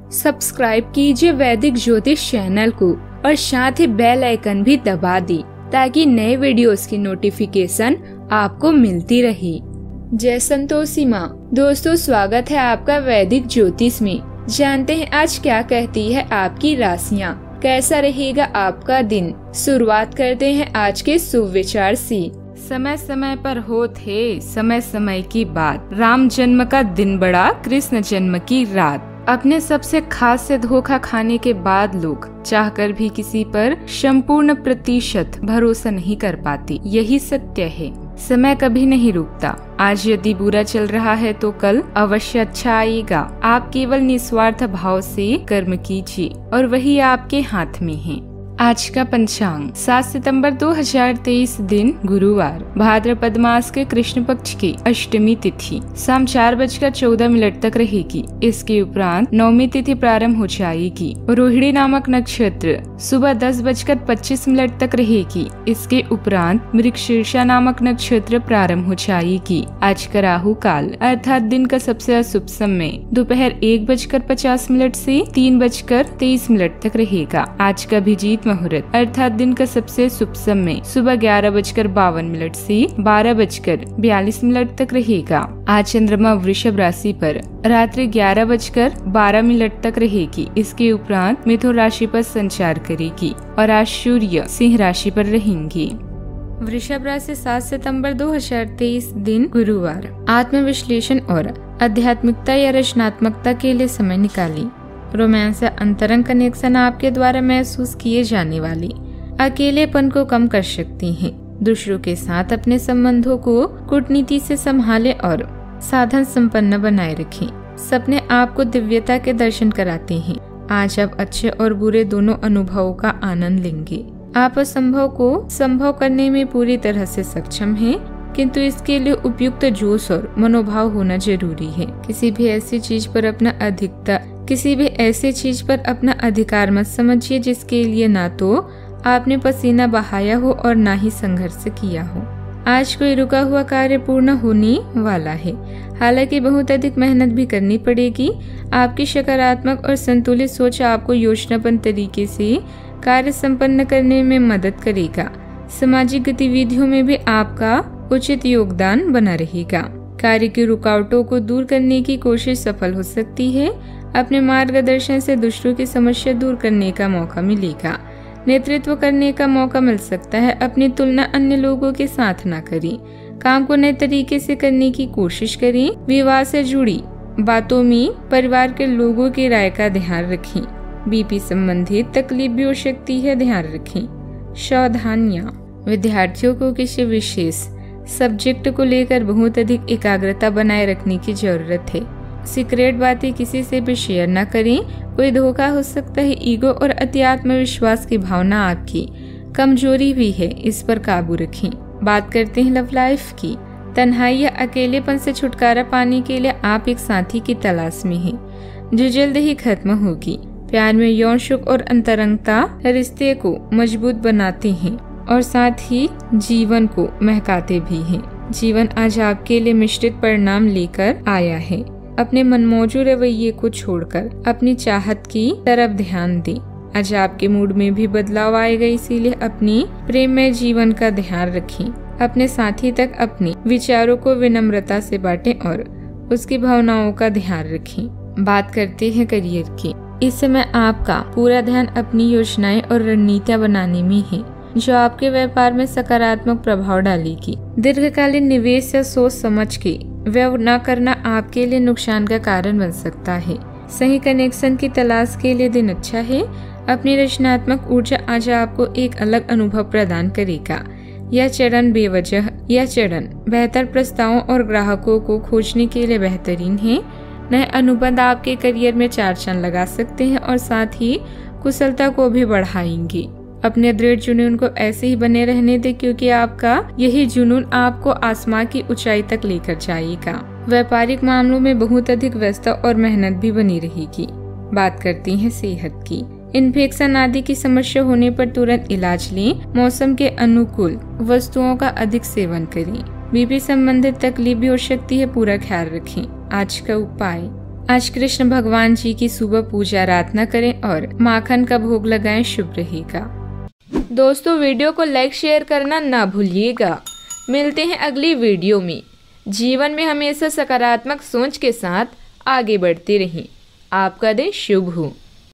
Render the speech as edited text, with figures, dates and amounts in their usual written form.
Subscribe कीजिए वैदिक ज्योतिष चैनल को और साथ ही बेल आइकन भी दबा दी ताकि नए वीडियोस की नोटिफिकेशन आपको मिलती रहे। जय संतोषी माँ। दोस्तों, स्वागत है आपका वैदिक ज्योतिष में। जानते हैं आज क्या कहती है आपकी राशियाँ, कैसा रहेगा आपका दिन। शुरुआत करते हैं आज के शुभ विचार से। समय समय पर होते समय समय की बात, राम जन्म का दिन बड़ा, कृष्ण जन्म की रात। अपने सबसे खास से धोखा खाने के बाद लोग चाहकर भी किसी पर संपूर्ण प्रतिशत भरोसा नहीं कर पाते। यही सत्य है। समय कभी नहीं रुकता। आज यदि बुरा चल रहा है तो कल अवश्य अच्छा आएगा। आप केवल निस्वार्थ भाव से कर्म कीजिए और वही आपके हाथ में है। आज का पंचांग 7 सितंबर 2023 दिन गुरुवार, भाद्रपद मास के कृष्ण पक्ष की अष्टमी तिथि शाम 4:14 तक रहेगी। इसके उपरांत नवमी तिथि प्रारंभ हो जाएगी। रोहिणी नामक नक्षत्र सुबह 10:25 तक रहेगी। इसके उपरांत मृगशीर्षा नामक नक्षत्र प्रारंभ हो जाएगी। आज का राहु काल अर्थात दिन का सबसे अशुभ समय दोपहर 1:50 से 3:23 तक रहेगा। आज का अभिजीत मुहूर्त अर्थात दिन का सबसे शुभ समय सुबह 11:52 से 12:42 तक रहेगा। आज चंद्रमा वृषभ राशि पर रात्रि 11:12 तक रहेगी। इसके उपरांत मिथुन राशि पर संचार करेगी और आज सूर्य सिंह राशि पर रहेंगी। वृषभ राशि 7 सितंबर 2023 दिन गुरुवार, आत्मविश्लेषण और आध्यात्मिकता या रचनात्मकता के लिए समय निकाली। रोमांस या अंतरंग कनेक्शन आपके द्वारा महसूस किए जाने वाली अकेलेपन को कम कर सकती हैं। दूसरों के साथ अपने संबंधों को कूटनीति से संभालें और साधन संपन्न बनाए रखें। सपने आपको दिव्यता के दर्शन कराते हैं। आज आप अच्छे और बुरे दोनों अनुभवों का आनंद लेंगे। आप असंभव को संभव करने में पूरी तरह से सक्षम हैं, किंतु इसके लिए उपयुक्त जोश और मनोभाव होना जरूरी है। किसी भी ऐसी चीज पर अपना अधिकार मत समझिए जिसके लिए ना तो आपने पसीना बहाया हो और ना ही संघर्ष किया हो। आज कोई रुका हुआ कार्य पूर्ण होने वाला है, हालांकि बहुत अधिक मेहनत भी करनी पड़ेगी। आपकी सकारात्मक और संतुलित सोच आपको योजनाबद्ध तरीके से कार्य संपन्न करने में मदद करेगा। सामाजिक गतिविधियों में भी आपका उचित योगदान बना रहेगा। कार्य की रुकावटों को दूर करने की कोशिश सफल हो सकती है। अपने मार्गदर्शन से दूसरों की समस्या दूर करने का मौका मिलेगा। नेतृत्व करने का मौका मिल सकता है। अपनी तुलना अन्य लोगों के साथ ना करें। काम को नए तरीके से करने की कोशिश करें। विवाह से जुड़ी बातों में परिवार के लोगों की राय का ध्यान रखें। बीपी संबंधित तकलीफ भी हो सकती है, ध्यान रखें। सावधानियां, विद्यार्थियों को किसी विशेष सब्जेक्ट को लेकर बहुत अधिक एकाग्रता बनाए रखने की जरूरत है। सीक्रेट बातें किसी से भी शेयर न करें, कोई धोखा हो सकता है। ईगो और अति आत्मविश्वास की भावना आपकी कमजोरी भी है, इस पर काबू रखें। बात करते हैं लव लाइफ की। तन्हाई या अकेलेपन से छुटकारा पाने के लिए आप एक साथी की तलाश में हैं, जो जल्द ही खत्म होगी। प्यार में यौन सुख और अंतरंगता रिश्ते को मजबूत बनाते हैं और साथ ही जीवन को महकाते भी हैं। जीवन आज आपके लिए मिश्रित परिणाम लेकर आया है। अपने मनमौजू रवैये को छोड़कर अपनी चाहत की तरफ ध्यान दें। आज आपके मूड में भी बदलाव आएगा, इसीलिए अपनी प्रेममय जीवन का ध्यान रखें। अपने साथी तक अपने विचारों को विनम्रता से बांटें और उसकी भावनाओं का ध्यान रखें। बात करते हैं करियर की। इस समय आपका पूरा ध्यान अपनी योजनाएं और रणनीतियां बनाने में है, जो आपके व्यापार में सकारात्मक प्रभाव डालेगी। दीर्घकालीन निवेश या सोच समझ के व्यय न करना आपके लिए नुकसान का कारण बन सकता है। सही कनेक्शन की तलाश के लिए दिन अच्छा है। अपनी रचनात्मक ऊर्जा आज आपको एक अलग अनुभव प्रदान करेगा। यह चरण बेहतर प्रस्तावों और ग्राहकों को खोजने के लिए बेहतरीन है। नए अनुबंध आपके करियर में 4 चांद लगा सकते हैं और साथ ही कुशलता को भी बढ़ाएंगे। अपने दृढ़ जुनून को ऐसे ही बने रहने दे, क्योंकि आपका यही जुनून आपको आसमां की ऊंचाई तक लेकर जाएगा। व्यापारिक मामलों में बहुत अधिक व्यस्तता और मेहनत भी बनी रहेगी। बात करती हैं सेहत की। इन्फेक्शन आदि की समस्या होने पर तुरंत इलाज लें। मौसम के अनुकूल वस्तुओं का अधिक सेवन करें। बीपी संबंधित तकलीफ भी हो सकती है, पूरा ख्याल रखें। आज का उपाय, आज कृष्ण भगवान जी की सुबह पूजा आराधना करें और माखन का भोग लगाएं, शुभ रहेगा। दोस्तों, वीडियो को लाइक शेयर करना ना भूलिएगा। मिलते हैं अगली वीडियो में। जीवन में हमेशा सकारात्मक सोच के साथ आगे बढ़ते रहें। आपका दिन शुभ हो।